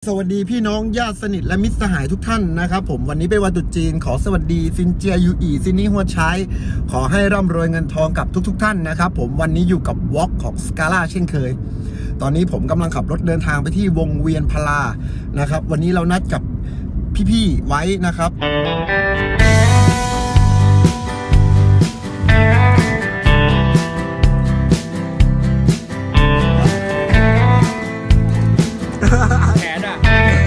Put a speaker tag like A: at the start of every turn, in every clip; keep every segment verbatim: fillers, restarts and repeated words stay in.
A: วัสดีพี่น้องญาติสนิทและมิตรสหายทุกท่านนะครับผมวันนี้เป็นวันตรุษจีนขอสวัสดีซินเจียยูอีซินนี่หัวใช้ขอให้ร่ำรวยเงินทองกับทุกๆ ท, ท่านนะครับผมวันนี้อยู่กับวอล์กของสกาล่าเช่นเคยตอนนี้ผมกำลังขับรถเดินทางไปที่วงเวียนพลานะครับวันนี้เรานัดกับพี่ๆไว้นะครับ
B: แขนอ่ะ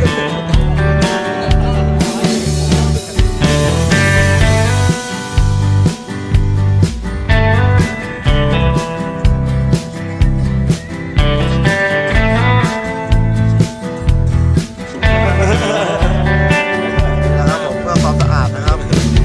A: นะครับผมเพื่อความสะอาดนะครับ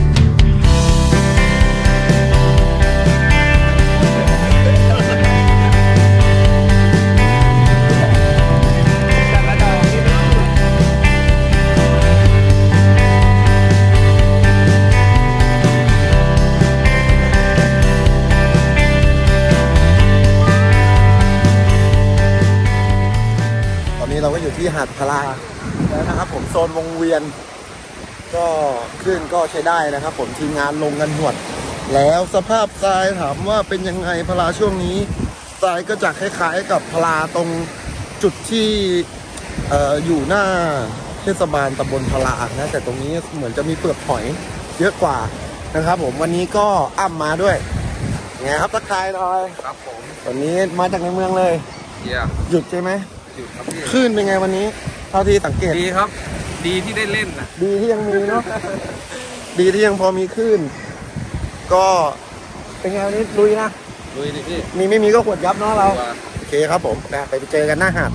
A: เราก็อยู่ที่หาดพลาแล้วนะครับผมโซนวงเวียนก็คลื่นก็ใช้ได้นะครับผมทีมงานลงกันหนวดแล้วสภาพทรายถามว่าเป็นยังไงพลาช่วงนี้ทรายก็จะคล้ายๆกับพลาตรงจุดที่เอ่ออยู่หน้าเทศบาลตำบลพลานะแต่ตรงนี้เหมือนจะมีเปลือกหอยเยอะกว่านะครับผมวันนี้ก็อ้ำมาด้วยไงครับทักทายหน่อย
B: ครับผม
A: วันนี้มาจากในเมืองเลยหยุดใช่ไหมคลื่นเป็นไงวันนี้เท่าที่สังเกต
B: ดีครับดีที่ได้เล่นนะ
A: ดีที่ยังมีเนาะ ดีที่ยังพอมีคลื่นก็เป็นไงวันนี้ลุยนะ
B: ลุยดิพี่
A: มีไม่มีก็ขวดยับเนาะเราโอเคครับผมไปไปเจอกันหน้าหาด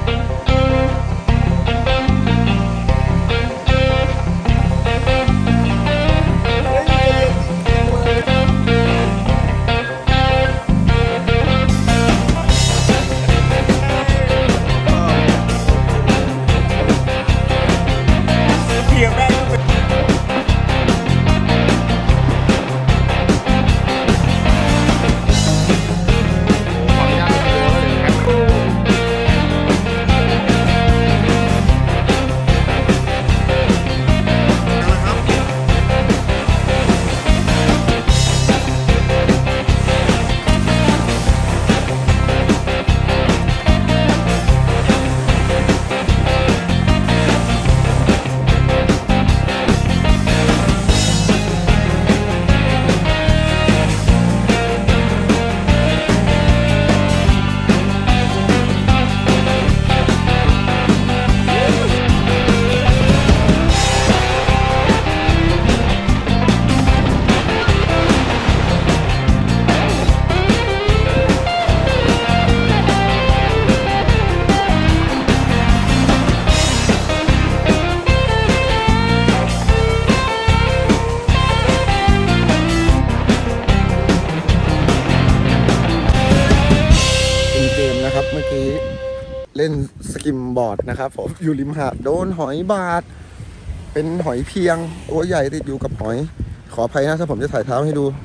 A: เมื่อกี้เล่นสกิมบอร์ดนะครับผมอยู่ริมหาดโดนหอยบาดเป็นหอยเพียงตัวใหญ่ติดอยู่กับหอยขออภัยนะถ้าผมจะถ่ายเท้าให้ดู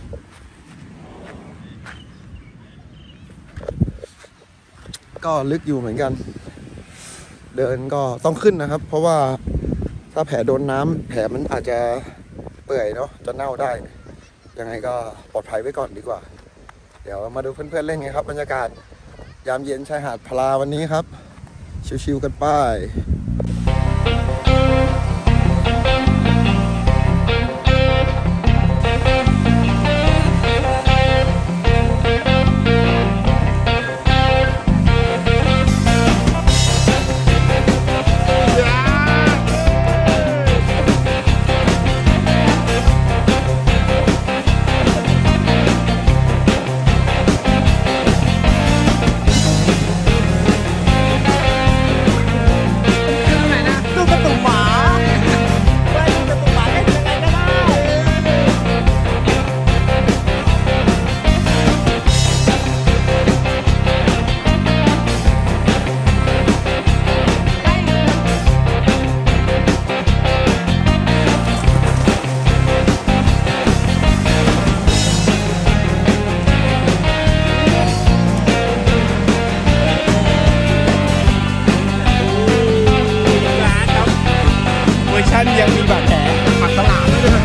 A: ก็ลึกอยู่เหมือนกันเดินก็ต้องขึ้นนะครับเพราะว่าถ้าแผลโดนน้ำแผลมันอาจจะเปื่อยเนาะจะเน่าได้ยังไงก็ปลอดภัยไว้ก่อนดีกว่าเดี๋ยวมาดูเพื่อนๆเล่นไงครับบรรยากาศยามเย็นชายหาดพลาวันนี้ครับชิวๆกันไปดูกระตุกหมาานยังมีบาดแผลปักฉลามด้วยนะ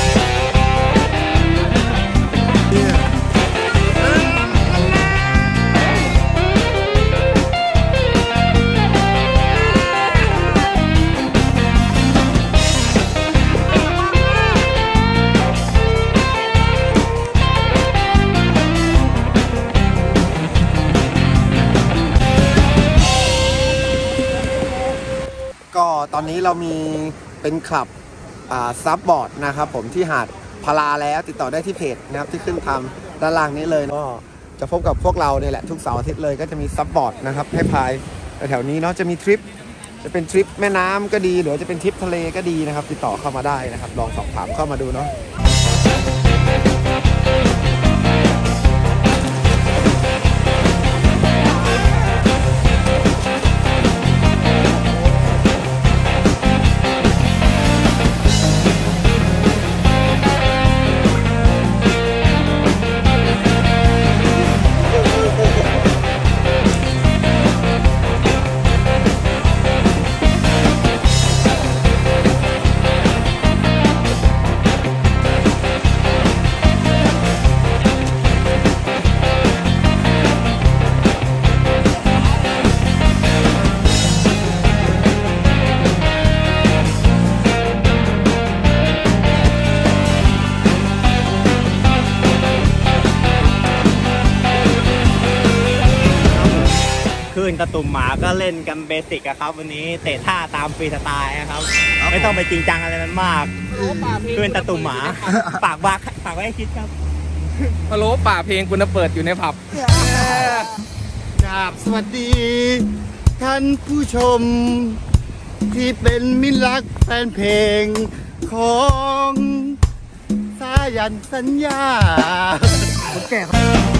A: ก็ตอนนี้เรามีเป็นคลับซับบอร์ดนะครับผมที่หาดพลาแล้วติดต่อได้ที่เพจนะครับที่ขึ้นทำด้านล่างนี้เลยก็จะพบกับพวกเราเนี่ยแหละทุกเสาร์อาทิตย์เลยก็จะมีซับบอร์ดนะครับให้พายแถวนี้เนาะจะมีทริปจะเป็นทริปแม่น้ำก็ดีหรือจะเป็นทริปทะเลก็ดีนะครับติดต่อเข้ามาได้นะครับลองสอบถามเข้ามาดูเนาะ
C: คลื่นตะตุ่มหมาก็เล่นกันเบสิกอะครับวันนี้เตะท่าตามฟรีสไตล์นะครับไม่ต้องไปจริงจังอะไรมันมากคลื่นตะตุ่มหมาปากบักปากไว้ให้คิดครับ
B: พะโล้ป่าเพลงคุณเปิดอยู่ในผับ
A: กราบสวัสดีท่านผู้ชมที่เป็นมิตรรักแฟนเพลงของสายันสัญญาผมแก่